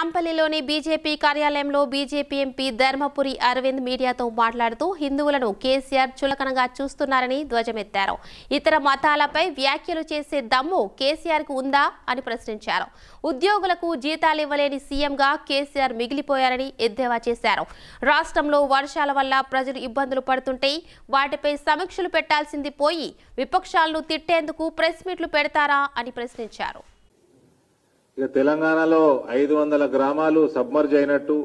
నాంపల్లిలోని BJP కార్యాలయంలో BJP MP Dharmapuri Arvind మీడియాతో మాట్లాడుతూ హిందువులను కేసీఆర్ చులకనగా చూస్తున్నారని ధ్వజమెత్తారు. ఇతర మతాలపై వ్యాఖ్యలు చేసే దమ్ము కేసీఆర్కు ఉందా అని ప్రశ్నించారు. ఉద్యోగులకు జీతాలు ఇవ్వలేని సీఎంగా కేసీఆర్ మిగిలిపోయారని ఎద్దేవా చేశారు. రాష్ట్రంలో వర్షాల వల్ల ప్రజలు ఇబ్బందులు పడుతుంటే వాటిపై సమీక్షలు పెట్టాల్సింది పోయి విపక్షాలను తిట్టేందుకు ప్రెస్ మీట్లు పెడతారా అని ప్రశ్నించారు. ఇక తెలంగాణలో 500 గ్రామాలు సబ్మర్జ్ అయినట్టు,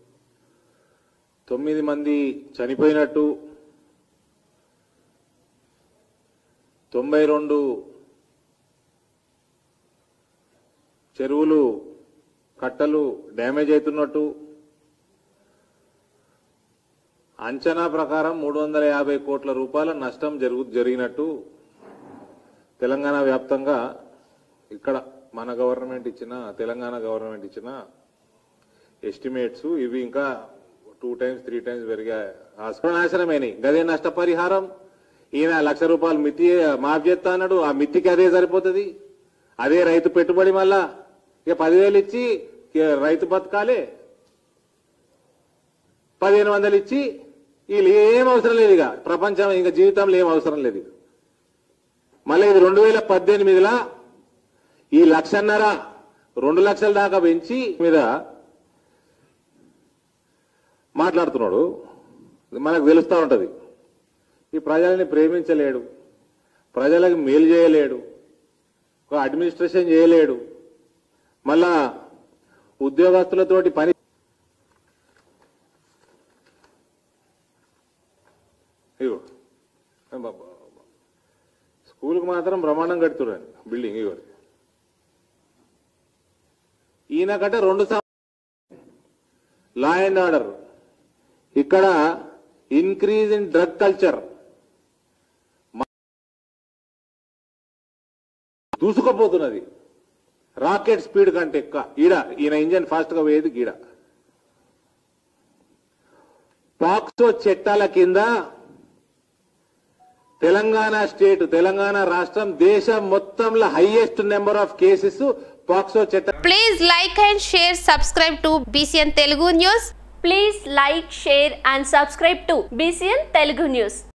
9 మంది చనిపోయినట్టు, 92 చెరువులు కట్టలు డ్యామేజ్ అవుతున్నట్టు, అంచనా ప్రకారం 350 కోట్ల రూపాయల నష్టం జరిగినట్టు తెలంగాణ వ్యాప్తంగా ఇక్కడ మన గవర్నమెంట్ ఇచ్చిన, తెలంగాణ గవర్నమెంట్ ఇచ్చిన ఎస్టిమేట్స్ ఇవి ఇంకా 2 times 3 times పెరిగా నాశనమైనవి. గదే నష్టపరిహారం. ఈయన ₹1,00,000 మిత్తి మాఫ్ చేస్తా అన్నాడు. ఆ మిత్తికి అదే సరిపోతుంది. అదే రైతు పెట్టుబడి. మళ్ళా ఇక 10,000 ఇచ్చి రైతు బతకాలే, 1,500 ఇచ్చి వీళ్ళు ఏం అవసరం లేదు. ఇక ప్రపంచం ఇంకా జీవితంలో ఏం అవసరం లేదు. మళ్ళీ ఇది 2018లా ఈ 1,50,000 2 లక్షల దాకా పెంచి మీద మాట్లాడుతున్నాడు. మనకు తెలుస్తూ ఉంటది. ఈ ప్రజల్ని ప్రేమించలేడు, ప్రజలకు మేలు చేయలేడు, అడ్మినిస్ట్రేషన్ చేయలేడు, మళ్ళా ఉద్యోగస్తులతోటి పని స్కూల్కి మాత్రం బ్రహ్మాండం కడుతురండి బిల్డింగ్. ఇవ్వ ఈయనకంటే 2 లా అండ్ ఆర్డర్. ఇక్కడ ఇంక్రీజ్ ఇన్ డ్రగ్ కల్చర్ దూసుకుపోతున్నది. రాకెట్ స్పీడ్ కంటే ఎక్కువ ఈయన ఇంజన్ ఫాస్ట్ గా పోయేది గీడ. పాక్సో చట్టాల కింద తెలంగాణ స్టేట్, తెలంగాణ రాష్ట్రం దేశం మొత్తంలో highest number of cases POCSO చట్టం. Please like and share, subscribe to BCN Telugu News. Please like, share and subscribe to BCN Telugu News.